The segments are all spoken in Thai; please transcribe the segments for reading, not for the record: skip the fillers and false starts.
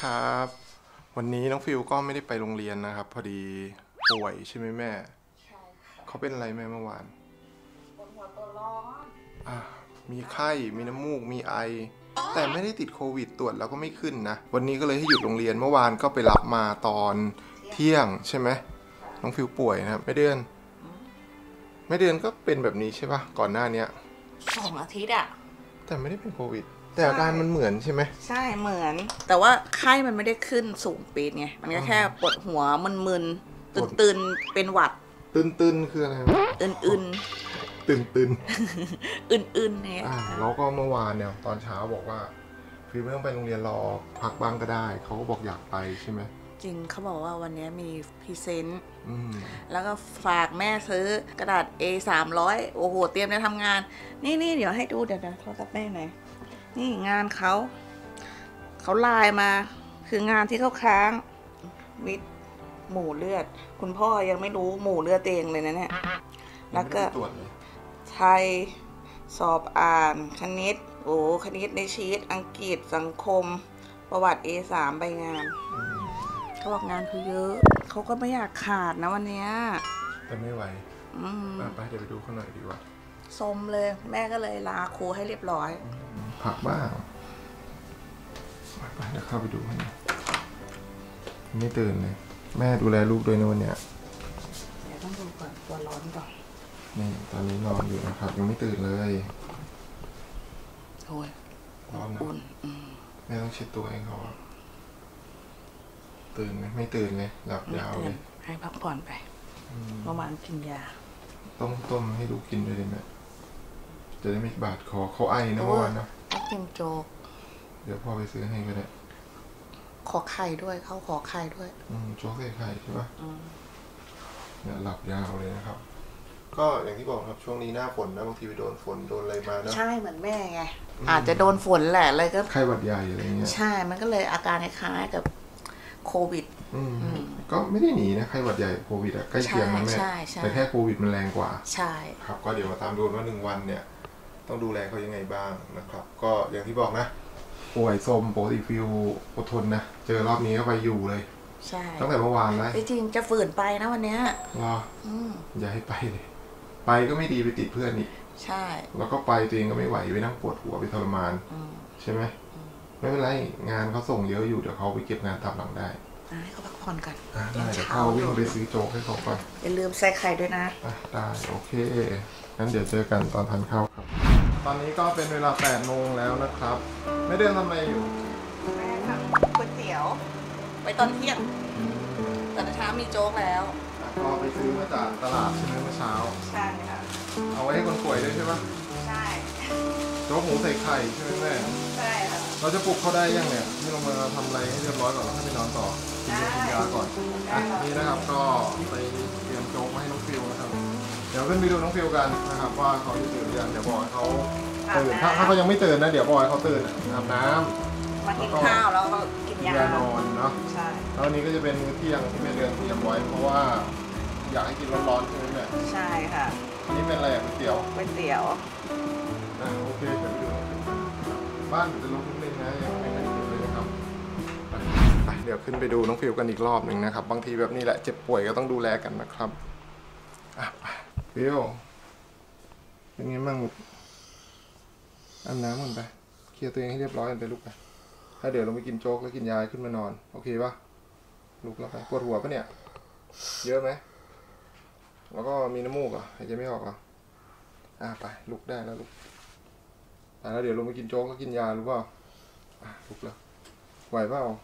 ครับวันนี้น้องฟิวก็ไม่ได้ไปโรงเรียนนะครับพอดีป่วยใช่ไหมแม่ใช่ค่ะเขาเป็นอะไรแม่เมื่อวานปวดหัวตัวร้อนมีไข้มีน้ำมูกมีไอแต่ไม่ได้ติดโควิดตรวจแล้วก็ไม่ขึ้นนะวันนี้ก็เลยให้หยุดโรงเรียนเมื่อวานก็ไปรับมาตอนเที่ยงใช่ไหมน้องฟิวป่วยนะครับไม่เดือนก็เป็นแบบนี้ใช่ปะก่อนหน้านี้ 2 อาทิตย์อะแต่ไม่ได้เป็นโควิดแต่อาการมันเหมือนใช่ไหมใช่เหมือนแต่ว่าไข้มันไม่ได้ขึ้นสูงปีดไงมันก็แค่ปวดหัวมึนๆตื่นเป็นหวัดตื่นคืออะไรอื่นตื่นอื่นเนี่ยแล้วก็เมื่อวานเนี่ยตอนเช้าบอกว่าฟิวไม่ต้องไปโรงเรียนรอพักบ้างก็ได้เขาก็บอกอยากไปใช่ไหมจริงเขาบอกว่าวันนี้มีพรีเซนต์แล้วก็ฝากแม่ซื้อกระดาษ A 300โอ้โหเตรียมจะทำงานนี่เดี๋ยวให้ดูเดี๋ยวโทรศัพท์แม่หน่อยนี่งานเขาไลน์มาคืองานที่เขาค้างวิทย์หมู่เลือดคุณพ่อยังไม่รู้หมู่เลือดเองเลยนะเนี่ยแล้วก็ไทยสอบอ่านคณิตคณิตในชีตอังกฤษสังคมประวัติ A3 ใบงานเขาบอกงานเขาเยอะเขาก็ไม่อยากขาดนะวันนี้แต่ไม่ไหวไปเดี๋ยวไปดูเขาหน่อยดีกว่าสมเลยแม่ก็เลยลาครูให้เรียบร้อยผักบ้างไปเดี๋ยวเข้าไปดูให้ไม่ตื่นเลยแม่ดูแลลูกด้วยนะวันเนี้ยเดี๋ยวต้องดูก่อนตัวร้อนก่อนนี่ตอนนี้นอนอยู่นะครับยังไม่ตื่นเลยโอ้ยร้อนนะแม่ต้องเช็ดตัวเองเขาตื่นไหมไม่ตื่นเลยหลับยาวเลยให้พักผ่อนไปเมื่อวานกินยาต้มให้ลูกกินด้วยเลยแม่จะได้ไม่บาดคอเขาไอนะเมื่อวานนะกินโจ๊กเดี๋ยวพ่อไปซื้อให้ก็ได้ขอไข่ด้วยเขาขอไข่ด้วยโจ๊กใส่ไข่ใช่ปะเนี่ยหลับยาวเลยนะครับก็อย่างที่บอกครับช่วงนี้หน้าฝนนะบางทีไปโดนฝนโดนอะไรมานะใช่เหมือนแม่ไงอาจจะโดนฝนแหละเลยก็ไข้หวัดใหญ่อะไรเงี้ยใช่มันก็เลยอาการคล้ายกับโควิดก็ไม่ได้หนีนะไข้หวัดใหญ่โควิดอะใกล้เคียงนะแม่แต่แค่โควิดมันแรงกว่าใช่ครับก็เดี๋ยวมาตามดูว่า1 วันเนี่ยต้องดูแลเขายังไงบ้างนะครับก็อย่างที่บอกนะป่วยส้มปกติฟิวอดทนนะเจอรอบนี้ก็ไปอยู่เลยใช่ตั้งแต่เมื่อวานแล้วจริงจะฝืนไปนะวันนี้รออย่าให้ไปเลยไปก็ไม่ดีไปติดเพื่อนอีกใช่แล้วก็ไปตัวเองก็ไม่ไหวไปนั่งปวดหัวไปทรมานใช่ไหมไม่เป็นไรงานเขาส่งเยอะอยู่เดี๋ยวเขาไปเก็บงานตามหลังได้ให้เขาพักผ่อนกันได้เดี๋ยวเขาวิ่งไปซื้อโจ๊กให้เขาก่อนอย่าลืมใส่ไข่ด้วยนะได้โอเคงั้นเดี๋ยวเจอกันตอนทานข้าวครับตอนนี้ก็เป็นเวลา8 โมงแล้วนะครับไม่ได้ทำอะไรอยู่แม่ทำก๋วยเตี๋ยวไปตอนเที่ยงแต่เช้ามีโจ๊กแล้วก็ไปซื้อมาจากตลาดใช่ไหมเมื่อเช้าใช่ค่ะเอาไว้ให้คนป่วยด้วยใช่ปะใช่โจ๊กหมูใส่ไข่ใช่ไหมแม่ใช่ค่ะเราจะปลุกเขาได้ยังเนี่ยที่เรามาทำอะไรให้เรียบร้อยก่อนแล้วให้ไปนอนต่อกินยาก่อนนี่นะครับก็ไปเตรียมโจ๊กมาให้น้องฟิวนะครับเดี๋ยวขึ้นไปดูน้องฟิวกันนะครับว่าเขาจะตื่นหรือยังเดี๋ยวบอกเขาตื่นถ้าเขายังไม่ตื่นนะเดี๋ยวบอกเขาตื่นอาบน้ำมากินข้าวแล้วก็กินยานอนเนาะใช่แล้ววันนี้ก็จะเป็นมื้อเที่ยงที่แม่เดือนเตรียมไว้เพราะว่าอยากให้กินร้อนๆใช่ไหมแม่ใช่ค่ะนี่เป็นอะไรก๋วยเตี๋ยวโอเคเดี๋ยวดูบ้านจะลงนิดนึงนะยังไม่ได้เลยนะครับไปเดี๋ยวขึ้นไปดูน้องฟิวกันอีกรอบหนึ่งนะครับบางทีแบบนี้แหละเจ็บป่วยก็ต้องดูแลกันนะครับฟิวเป็นไงบ้างอาบน้ำก่อนไปเคลียร์ตัวเองให้เรียบร้อยกันไปลุกไปถ้าเดี๋ยวเราไปกินโจ๊กแล้วกินยาขึ้นมานอนโอเคปะลุกแล้วไปปวดหัวปะเนี่ยเยอะไหมแล้วก็มีน้ำมูกอ่ะหายใจไม่ออกอ่ะไปลุกได้แล้วลุกแล้วเดี๋ยวลงไปกินโจ๊กแล้วกินยาหรือเปล่าลุกแล้วไหวเปล่า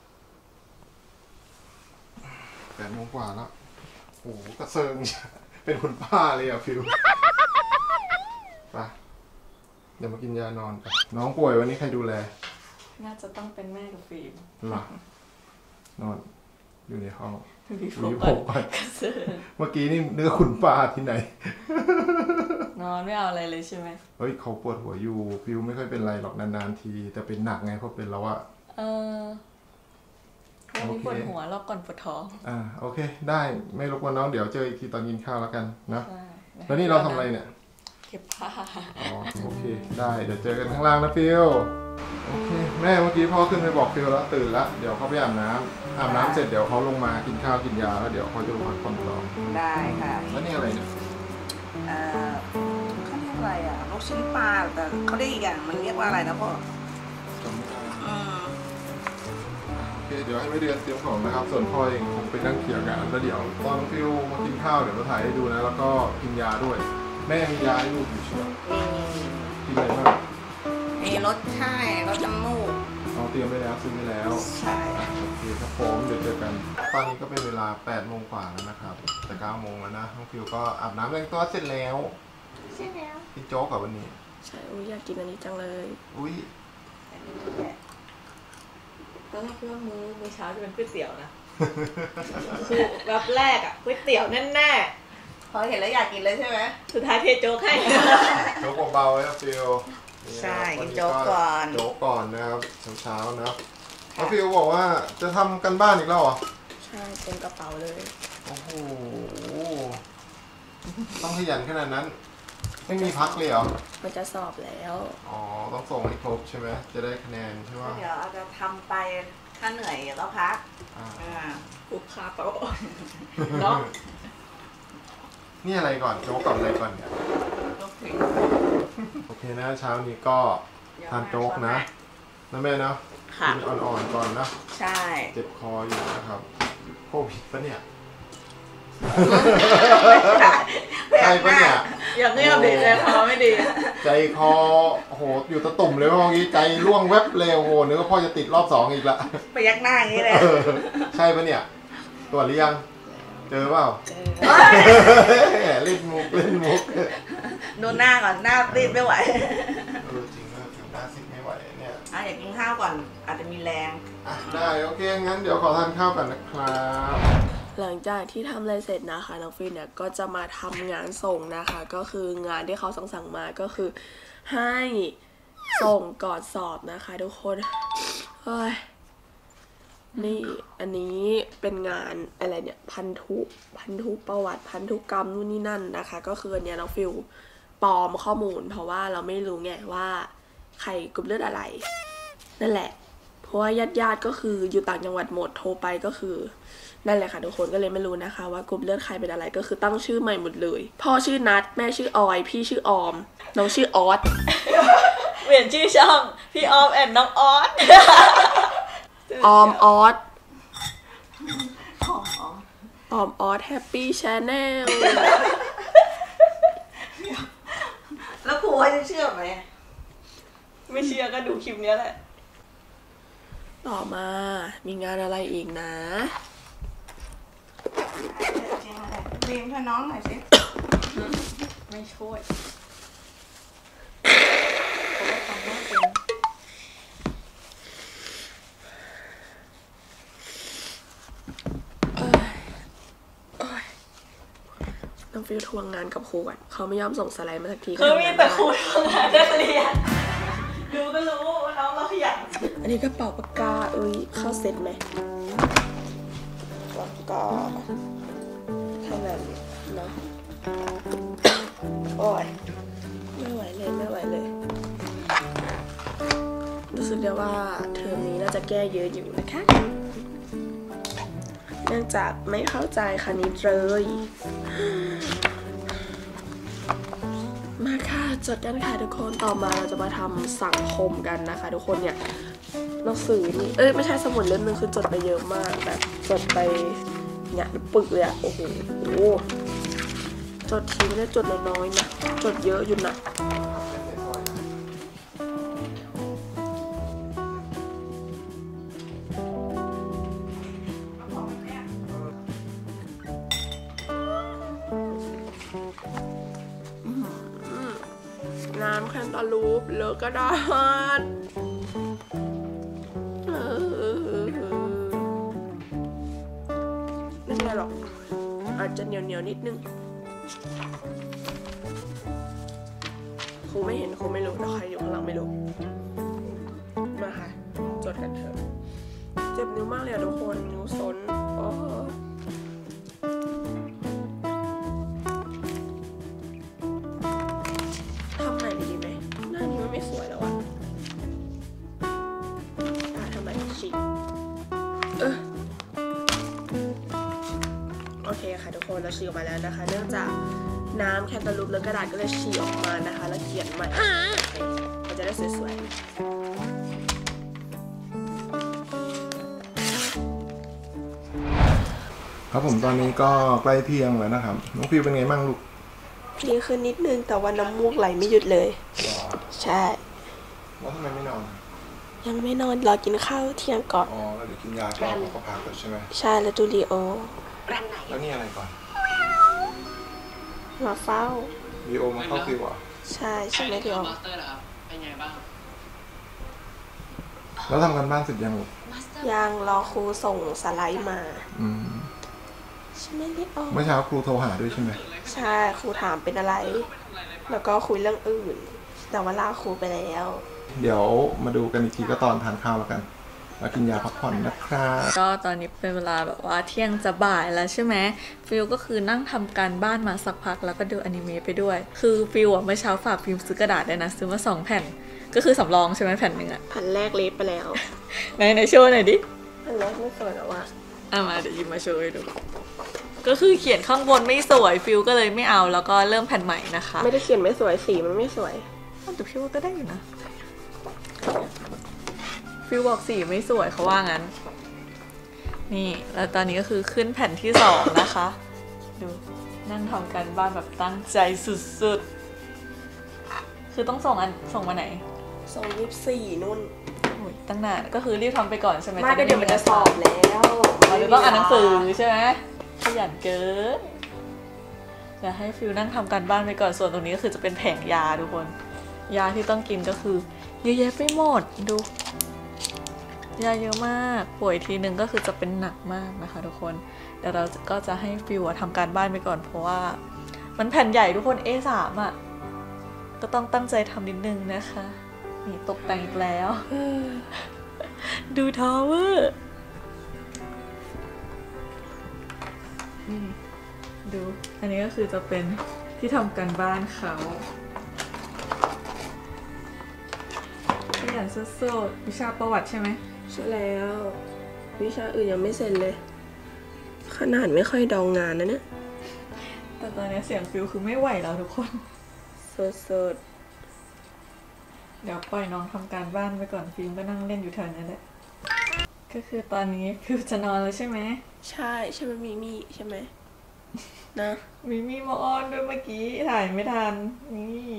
8 โมงกว่าแล้วโอ้โหกระเซิงเป็นคุณป้าเลยอ่ะฟิวไปเดี๋ยวมากินยานอนไปน้องป่วยวันนี้ใครดูแลน่าจะต้องเป็นแม่กับฟิล์มหรอนอนอยู่ในห้องมีผมก่อนเมื่อกี้นี่เนื้อขุนปลาที่ไหนนอนไม่เอาอะไรเลยใช่ไหมเฮ้ยเขาปวดหัวอยู่ฟิวไม่ค่อยเป็นไรหรอกนานๆทีแต่เป็นหนักไงเพราะเป็นแล้วอะวันนี้ปวดหัวรอบก่อนปวดท้องโอเคได้ไม่รบกวนน้องเดี๋ยวเจออีกทีตอนกินข้าวแล้วกันนะแล้วนี่เราทำอะไรเนี่ยเก็บผ้าโอเคได้เดี๋ยวเจอกันข้างล่างนะฟิวโอเคแม่เมื่อกี้พ่อขึ้นไปบอกฟิลแล้วตื่นแล้วเดี๋ยวเขาไปอาบน้ำเสร็จเดี๋ยวเขาลงมากินข้าวกินยาแล้วเดี๋ยวเขาจะลงพักผ่อนต่อได้ค่ะแล้วนี่อะไรเนี่ยเขาเรียกอะไรอ่ะลูกชิ้นปลาแต่เขาเรียกอีกอย่างมันเรียกว่าอะไรนะพ่อจำไม่ได้อืมโอเคเดี๋ยวให้ไม่เดือนเตรียมของนะครับส่วนพ่อเองคงไปนั่งเขียงกันแล้วเดี๋ยวตอนฟิลมากินข้าวเดี๋ยวมาถ่ายให้ดูนะแล้วก็กินยาด้วยแม่มียาให้ลูกอยู่ใช่ไหมกินอะไรบ้างมีรสชาติรสน้ำมูกเราเตรียมไว้แล้วซื้อไว้แล้วใช่โอเคครับผมเดี๋ยวเจอกันตอนนี้ก็เป็นเวลา8 โมงกว่าแล้วนะครับแต่9 โมงแล้วนะน้องฟิวก็อาบน้ำแต่งตัวเสร็จแล้วใช่แล้วกินโจ๊กกับวันนี้ใช่อยากกินอันนี้จังเลยอุ้ยตอนแรกคิดว่ามื้อเช้าจะเป็นก๋วยเตี๋ยวนะ คือแบบแรกอ่ะก๋วยเตี๋ยวแน่พอเห็นแล้วอยากกินเลยใช่ไหมๆสุดท้ายเทโจ๊กให้โจ๊กเบาๆนะฟิวใช่วักินโจ๊กก่อนโจ๊กก่อนนะครับเช้าๆนะแล้วฟิวบอกว่าจะทำกันบ้านอีกแล้วเหรอใช่เต็มกระเป๋าเลยโอ้โหต้องขยันขนาดนั้น ไม่มีพักเลยเหรอมันจะสอบแล้วอ๋อต้องส่งให้ครบใช่ไหมจะได้คะแนนใช่ไหมเดี๋ยวอาจจะทำไปถ้าเหนื่อยก็พักอ่าอุบคาโต๊ะเนาะนี่อะไรก่อนโจ๊กกับอะไรก่อนเนี่ยลูกถึงโอเคนะเช้านี้ก็ทานโจ๊กนะแม่เนาะค่ะกินอ่อนๆก่อนนะใช่เจ็บคออยู่นะครับโควิดปะเนี่ยใช่ปะเนี่ยอย่างนี้เด็กใจคอไม่ดีใจคอโอ้โหอยู่ตะตุ่มเลยเมื่อกี้ใจร่วงแวบเลยโอ้โหนึกว่าพ่อจะติดรอบ 2อีกละไปยักหน้าอย่างนี้เลยเออใช่ปะเนี่ยตรวจหรือยังเจอเปล่า เล่นมุกดูหน้าก่อนหน้ารีบไม่ไหวจริงนะถึงหน้าซิดไม่ไหวเนี่ยอยากกินข้าวก่อนอาจจะมีแรงได้โอเคงั้นเดี๋ยวขอทานข้าวก่อนนะครับหลังจากที่ทำอะไรเสร็จนะคะน้องฟินเนี่ยก็จะมาทำงานส่งนะคะ ก็คืองานที่เขาสั่งมาก็คือให้ส่งก่อนสอบนะคะทุกคนเฮ้ยนี่อันนี้เป็นงานอะไรเนี่ยพันธุประวัติพันธุกรรมนู่นนี่นั่นนะคะ ก็คืออันเนี้ยน้องฟิลปลอมข้อมูล เพราะว่าเราไม่รู้ไงว่าใครกรุ๊ปเลือดอะไรนั่นแหละเพราะว่าญาติก็คืออยู่ต่างจังหวัดหมดโทรไปก็คือนั่นแหละค่ะทุกคนก็เลยไม่รู้นะคะว่ากรุ๊ปเลือดใครเป็นอะไรก็คือตั้งชื่อใหม่หมดเลยพ่อชื่อนัทแม่ชื่อออยพี่ชื่อออมน้องชื่อออส เปลี่ยนชื่อช่องพี่ออมแอนน้องออส ออมออสออมออสแฮปปี้ชาแนลแล้วครูให้จะเชื่อไหมไม่เชื่อก็ดูคลิปนี้แหละ ต่อมามีงานอะไรอีกนะบีมช่วยน้องหน่อยสิไม่ช่วยน้องฟิวทวงงานกับครูก่อนเขาไม่ยอมส่งสไลด์มาสักทีคือมีแต่ครูทำงานนักเรียนดูก็รู้ว่าน้องเราขยันอันนี้กระเป๋าปากกาเข้าเซ็ตไหมแล้วก็เท่านั้นเนาะโอ้ยไม่ไหวเลยรู้สึกได้ว่าเทอมนี้น่าจะแก้เยอะอยู่นะคะเนื่องจากไม่เข้าใจคณิตเลยมาค่ะจดกันค่ะทุกคนต่อมาเราจะมาทำสังคมกันนะคะทุกคนเนี่ยหนังสือนี่ไม่ใช่สมุดเล่มนึงคือจดไปเยอะมากแบบจดไปเนี่ยปึกเลยอะโอ้โหจดทีไม่ได้จดน้อยๆนะจดเยอะอยู่นะน้ำแคนตาลูปเลอะกระดาษไม่เป็นไรหรอกอาจจะเหนียวนิดนึงครูไม่เห็นครูไม่รู้แต่ใครอยู่ข้างหลังไม่รู้มาค่ะจดกันเถอะเจ็บนิ้วมากเลยอะทุกคนนิ้วซนทำใหม่ดีไหมหน้านี้ไม่สวยแล้วอะคนเราฉีกออกมาแล้วนะคะ เนื่องจากน้ำแคนตาลูปและกระดาษก็เลยฉีกออกมานะคะแล้วเขียนใหม่มันจะได้สวยๆครับผมตอนนี้ก็ใกล้เที่ยงแล้วนะครับน้องฟิวเป็นไงบ้างลูกดีขึ้นนิดนึงแต่ว่าน้ำมูกไหลไม่หยุดเลย ใช่แล้วทำไมไม่นอนยังไม่นอนรอกินข้าวเที่ยงก่อนอ๋อแล้วเดี๋ยวกินยาก่อนแล้วก็พักก่อนใช่ไหมใช่แล้วดูลีโอแล้วนี่อะไรก่อนมาเฝ้าวีโอมาเข้าฟิวอ่ะใช่ไหมลีโอมาสเตอร์เหรอครับเป็นไงบ้างแล้วทำกันบ้านเสร็จยังลูกยังรอครูส่งสไลด์มาอืมใช่ไหมลีโอเมื่อเช้าครูโทรหาด้วยใช่ไหมใช่ครูถามเป็นอะไร แล้วก็คุยเรื่องอื่น แต่ว่าลาครูไปแล้วเดี๋ยวมาดูกันอีกทีก็ตอนทานข้าวแล้วกันแล้วกินยาพักผ่อนนะครับก็ตอนนี้เป็นเวลาแบบว่าเที่ยงจะบ่ายแล้วใช่ไหมฟิลก็คือนั่งทำการบ้านมาสักพักแล้วก็ดูอนิเมะไปด้วย คือฟิลอะเมื่อเช้าฝากฟิลซื้อกระดาษด้วยนะซื้อมา2 แผ่น ก็คือสำรองใช่ไหมแผ่นหนึ่งอะพันแรกเล็บไปแล้วในโชว์หน่อยดิพันแรกไม่สวยหรอวะมาเดี๋ยวหยิบมาโชว์ให้ดู ก็คือเขียนข้างบนไม่สวยฟิลก็เลยไม่เอาแล้วก็เริ่มแผ่นใหม่นะคะไม่ได้เขียนไม่สวยสีมันไม่สวยแต่พี่ว่าก็ได้อยู่นะฟิลบอกสีไม่สวยเขาว่างั้น นี่แล้วตอนนี้ก็คือขึ้นแผ่นที่2นะคะดูนั่งทำการบ้านแบบตั้งใจสุดๆคือต้องส่งมาไหน 224นุ่นโอ้ยตั้งนานก็คือรีบทำไปก่อนใช่ไหมไม่ก็เดี๋ยวมันจะสอบแล้วเราจะต้องอ่านหนังสือใช่ไหมขยันเกินจะให้ฟิลนั่งทำการบ้านไปก่อนส่วนตรงนี้ก็คือจะเป็นแผงยาทุกคนยาที่ต้องกินก็คือเยอะแยะไปหมดดูยาเยอะมากป่วยทีนึงก็คือจะเป็นหนักมากนะคะทุกคนเดี๋ยวเราก็จะให้ฟิลทำการบ้านไปก่อนเพราะว่ามันแผ่นใหญ่ทุกคน A3 อ่ะก็ต้องตั้งใจทำนิดนึงนะคะนี่ตกแต่งอีกแล้ว ดูทาวเวอร์ดูอันนี้ก็คือจะเป็นที่ทำการบ้านเขาขยันสุดๆวิชาประวัติใช่ไหมใช่แล้ว วิชาอื่นยังไม่เสร็จเลย ขนาดไม่ค่อยดองงานนะเนี่ยแต่ตอนนี้เสียงฟิลคือไม่ไหวแล้วทุกคนสดเดี๋ยวปล่อยน้องทำการบ้านไปก่อนฟิลก็นั่งเล่นอยู่แถวนั้นแหละก็คือตอนนี้ฟิลจะนอนแล้วใช่ไหมๆใช่ไหมมีมี่ใช่ไหมนะมีมาออนด้วยเมื่อกี้ถ่ายไม่ทันนี่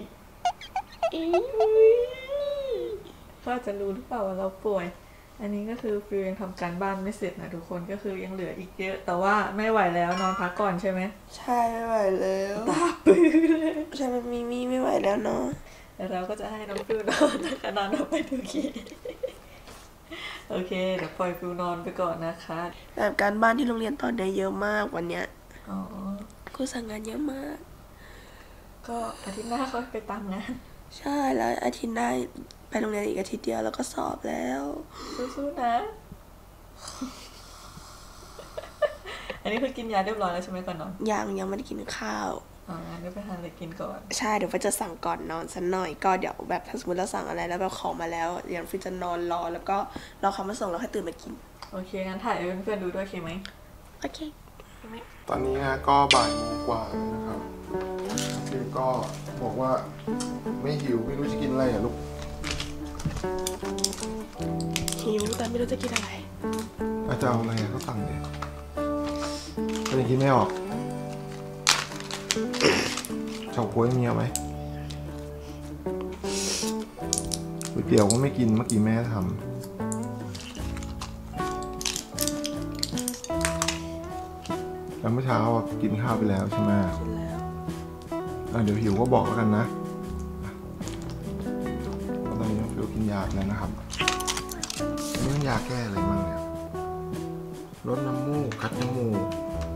ก็จะรู้หรือเปล่าว่าเราป่วย อันนี้ก็คือฟิลยังทำการบ้านไม่เสร็จนะทุกคนก็คือยังเหลืออีกเยอะ แต่ว่าไม่ไหวแล้วนอนพักก่อนใช่ไหมใช่ไม่ไหวแล้วตาปื้อเลยใช่ไหมมีมี่ไม่ไหวแล้วเนาะแล้วเราก็จะให้น้องฟิวนอนนะคะนอนเอาไปดูคีโอเคเดี๋ยวปล่อยฟิวนอนไปก่อนนะคะแบบการบ้านที่โรงเรียนตอนนี้เยอะมากวันเนี้ยอ๋อครูสั่งงานเยอะมากก็อาทิตย์หน้าเขาไปตามงานใช่แล้วอาทิตย์หน้าไปโรงเรียนอีกอาทิตย์เดียวแล้วก็สอบแล้วสู้ๆนะ อันนี้คือกินยาเรียบร้อยแล้วใช่ไหมก่อนนอนยังไม่ได้กินข้าวอ๋อเดี๋ยวไปทานอะไรกินก่อนใช่เดี๋ยวฟิจะสั่งก่อนนอนสักหน่อยก็เดี๋ยวแบบถ้าสมมติเราสั่งอะไรแล้วแบบของมาแล้วเดี๋ยวฟิจะนอนรอแล้วก็รอเขามาส่งแล้วค่อยตื่นมากินโอเคงั้นถ่ายให้เพื่อนๆดูด้วยโอเคไหมโอเคตอนนี้นะก็บ่ายโมงกว่าแล้วนะครับฟิวก็บอกว่าไม่หิวไม่รู้จะกินอะไรอ่ะลูกหิวแต่ไม่รู้จะกินอะไรอาจจะเอาอะไรก็สั่งเลยก็ยังคิดไม่ออกเฉาก๊วยมีเอาไหมก๋วยเตี๋ยวก็ไม่กินเมื่อกี้แม่ทำแล้วเมื่อเช้ากินข้าวไปแล้วใช่ไหมกินแล้วเดี๋ยวหิวก็บอกแล้วกันนะตอนนี้ฟิวกินยาแล้วนะครับอันนี้มันยาแก้อะไรบ้างเนี่ยลดน้ำมูกคัดน้ำมูก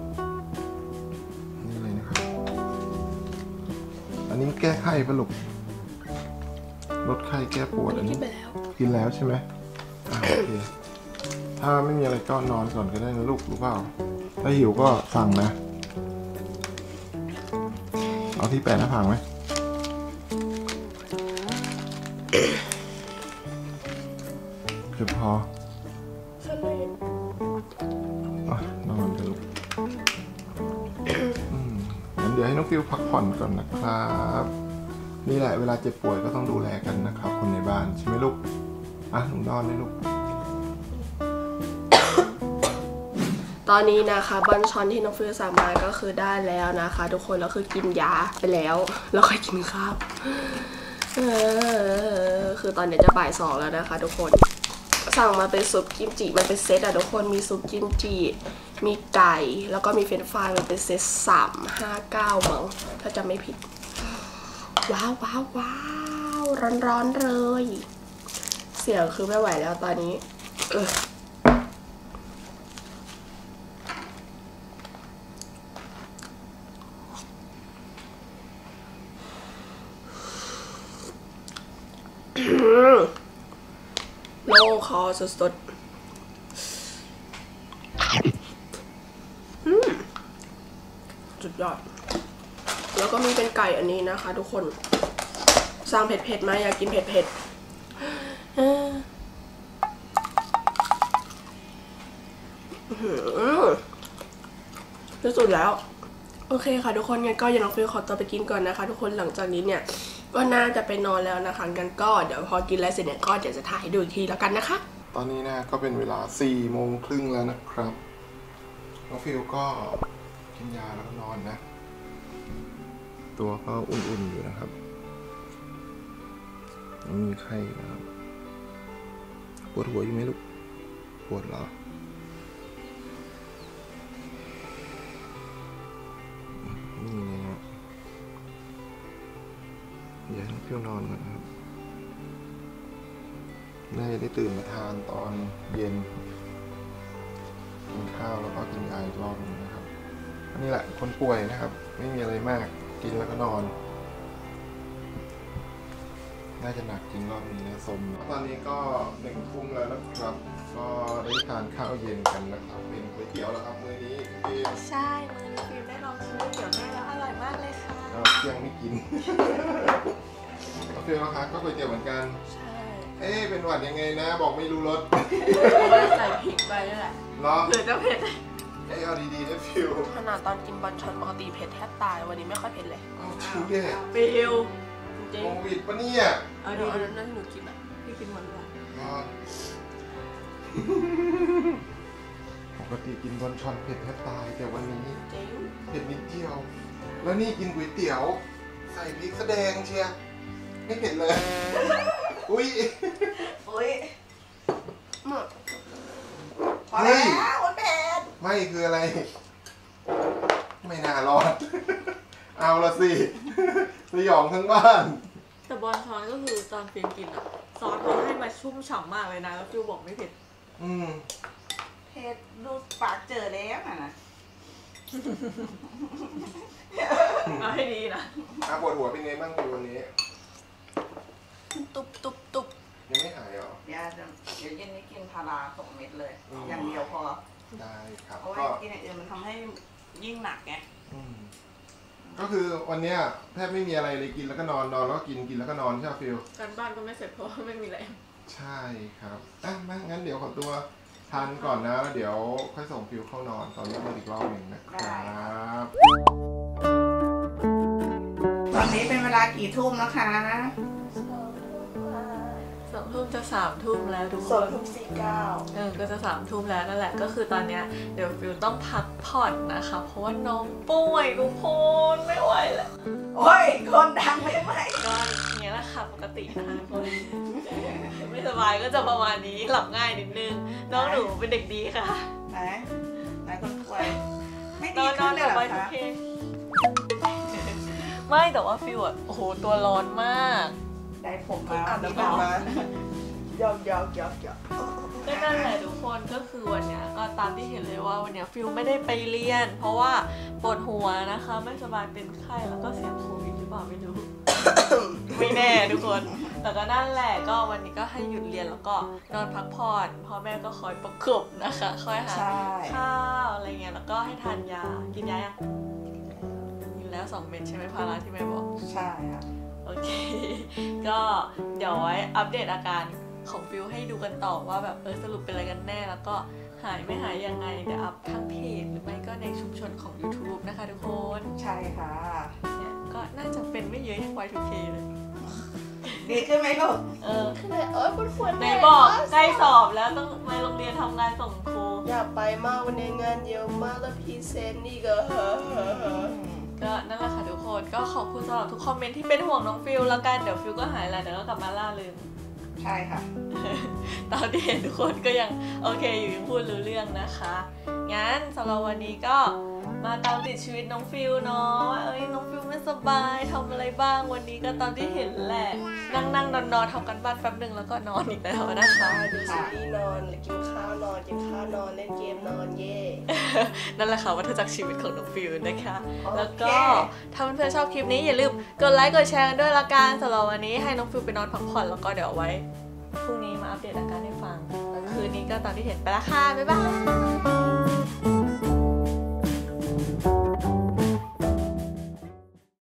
นี่เลยนะครับอันนี้แก้ไข้ปะลูกลดไข้แก้ปวดอันกินี้นไปแล้วกินแล้วใช่ไหมโอเคถ้าไม่มีอะไรก็นอนก่อนก็ได้นะลูกรู้เปล่าถ้าหิวก็สั่งนะเอาที่แปะหน้าผากไหมเก็บพอสเลนอ่ะนอนกันลูกน้องฟิวพักผ่อนก่อนนะครับนี่แหละเวลาเจ็บป่วยก็ต้องดูแลกันนะครับคนในบ้านใช่ไหมลูกอ่ะหนูนอนเลยลูกตอนนี้นะคะบอนชอนที่น้องฟิวสั่งมาก็คือได้แล้วนะคะ ทุกคนแล้วคือกินยาไปแล้วแล้วค่อยกินข้าวคือตอนนี้จะบ่าย 2แล้วนะคะ ทุกคนสั่งมาเป็นซุปกิมจิมันเป็นเซตอะทุกคนมีซุปกิมจิมีไก่แล้วก็มีเฟรนช์ฟรายมันเป็นเซต359มั้งถ้าจำไม่ผิดว้าวว้าวว้าวร้อนๆเลยเสียงคือไม่ไหวแล้วตอนนี้โล่งคอสุดๆสุดยอดแล้วก็มีเป็นไก่อันนี้นะคะทุกคนสั่งเผ็ดๆมาอยากกินเผ็ดๆที่สุดแล้วโอเคค่ะทุกคนงั้นก็อย่าน้องฟิวขอตัวไปกินก่อนนะคะทุกคนหลังจากนี้เนี่ยก็น่าจะไปนอนแล้วนะคะงั้นก็เดี๋ยวพอกินอะไรเสร็จเนี่ยก็เดี๋ยวจะถ่ายให้ดูอีกทีแล้วกันนะคะตอนนี้นะก็เป็นเวลา4:30แล้วนะครับน้องฟิวก็กินยาแล้วก็นอนนะตัวก็อุ่นๆอยู่นะครับยังมีไข้นะครับปวดหัวอยู่ไหมลูกปวดเหรอนี่นะเดี๋ยวน้องฟิวนอนก่อนนะครับน่าจะได้ตื่นมาทานตอนเย็นกินข้าวแล้วก็กินยาอีกรอบนึงนะครับนี่แหละคนป่วยนะครับไม่มีอะไรมากกินแล้วก็นอนน่าจะหนักจริงรอบนี้นะสมตอนนี้ก็1 ทุ่มแล้วนะครับก็ได้ทานข้าวเย็นกันนะครับเป็นก๋วยเตี๋ยวแล้วครับมื้อนี้ฟิล์มใช่มื้อนี้ฟิล์มได้ลองชิมก๋วยเตี๋ยวแม่แล้วอร่อยมากเลยค่ะเที่ยงไม่กินโอเคนะคะก็ก๋วยเตี๋ยวเหมือนกันใช่เป็นหวัดยังไงนะบอกไม่รู้รสไม่ใส่พริกไปนี่แหละเนาะหรือจะเผ็ดเอาดีๆนะฟิวขนาดตอนกินบอนชอนปกติเผ็ดแทบตายวันนี้ไม่ค่อยเผ็ดเลยชิวเด้ฟิวจริงโควิดปะเนี่ยเอาดูอันนั้นที่หนูกินอ่ะพี่กินหมดเลยปกติกินบอนชอนเผ็ดแทบตายแต่วันนี้จริงเผ็ดนิดเดียวแล้วนี่กินก๋วยเตี๋ยวใส่พริกแสดงเชียไม่เผ็ดเลยอุ้ยหมดพอแล้วคนเผ็ดไม่คืออะไรไม่น่ารอดเอาละสิสยองทั้งบ้านแต่บอนชอนก็คือตอนฟิล์มกินอะซอสเขาให้มาชุ่มฉ่ำมากเลยนะแล้วฟิวบอกไม่เผ็ดเผ็ดดูปากเจอแล้วนะเอาให้ดีนะปวดหัวเป็นไงบ้างวันนี้ตุบยังไม่หายหรอเดี๋ยวเย็นนี้กินพารา2 เม็ดเลยอย่างเดียวพอได้ครับเพราะว่ากินอย่างอื่นมันทำให้ยิ่งหนักไงก็คือวันนี้แทบไม่มีอะไรเลยกินแล้วก็นอนแล้วก็กินแล้วก็นอนใช่ไหมฟิลการบ้านก็ไม่เสร็จเพราะว่าไม่มีแรงใช่ครับมางั้นเดี๋ยวขอตัวทานก่อนนะแล้วเดี๋ยวค่อยส่งฟิลเข้านอนตอนนี้มาอีกรอบหนึ่งนะครับตอนนี้เป็นเวลากี่ทุ่มนะคะ 2 ทุ่มจะ3 ทุ่มแล้วทุกคน 2:49 ก็จะ3 ทุ่มแล้วนั่นแหละก็คือตอนเนี้ยเดี๋ยวฟิวต้องพักผ่อนนะคะเพราะว่าน้องป่วยทุกคนไม่ไหวแล้วโอ้ยคนดังไม่ไหวก็อย่างเงี้ยแหละค่ะปกตินะคะคนไม่สบายก็จะประมาณนี้หลับง่ายนิดนึงน้องหนูเป็นเด็กดีค่ะไหนคนป่วยไม่ดีขึ้นเลยเหรอคะไม่แต่ว่าฟิวอ่ะโอ้โหตัวร้อนมากได้ผมมาแล้วมาหยอกก็นั่นแหละทุกคนก็คือวันเนี้ยก็ตามที่เห็นเลยว่าวันเนี้ยฟิวไม่ได้ไปเรียนเพราะว่าปวดหัวนะคะไม่สบายเป็นไข้แล้วก็เสียงโควิดหรือเปล่าไม่รู้ ไม่แน่ทุกคนแต่ก็นั่นแหละก็วันนี้ก็ให้หยุดเรียนแล้วก็นอนพักผ่อนพ่อแม่ก็คอยประกบนะคะคอยหาข้าวอะไรเงี้ยแล้วก็ให้ทานยากินยากินแล้ว2 เม็ดใช่ไหมพาราที่แม่บอกใช่ค่ะโอเคก็เดี๋ยวไว้อัปเดตอาการของฟิวให้ดูกันต่อว่าแบบสรุปเป็นอะไรกันแน่แล้วก็หหายไม่หายยังไงเดี๋ยวอัพทางเพจหรือไม่ก็ในชุมชนของ YouTube นะคะทุกคนใช่ค่ะเนี่ยก็น่าจะเป็นไม่เยอะอย่าง Y2K เลยดีขึ้นไหมลูกคือไหนปวดหัวไหนบอกใกล้สอบแล้วต้องไปโรงเรียนทำงานส่งครูอยากไปมากวันนี้งานเยอะมากแล้วพรีเซนต์นี่ก็ก็นั่นแหละค่ะทุกคนก็ขอบคุณสำหรับทุกคอมเมนต์ที่เป็นห่วงน้องฟิลแล้วกันเดี๋ยวฟิลก็หายแล้วเดี๋ยวก็กลับมาล่าลืมใช่ค่ะตอนที่เห็นทุกคนก็ยังโอเคอยู่ยังพูดรู้เรื่องนะคะงั้นสำหรับวันนี้ก็มาตามติดชีวิตน้องฟิลเนาะว่าน้องฟิลไม่สบายทำอะไรบ้างวันนี้ก็ตามที่เห็นแหละนั่งนอนทำกันบ้านแป๊บนึงแล้วก็นอนอีกแล้วนะคะดูซีรีส์นอนกินข้าวนอนเล่นเกมนอนเย่นั่นแหละค่ะวัฏจักรชีวิตของน้องฟิลนะคะโอเคแล้วก็ถ้าเพื่อนๆชอบคลิปนี้อย่าลืมกดไลค์กดแชร์กันด้วยละกันสำหรับวันนี้ให้น้องฟิลไปนอนพักผ่อนแล้วก็เดี๋ยวเอาไว้พรุ่งนี้มาอัปเดตอาการให้ฟังแล้วคืนนี้ก็ตามที่เห็นไปละค่ะบ๊ายบาย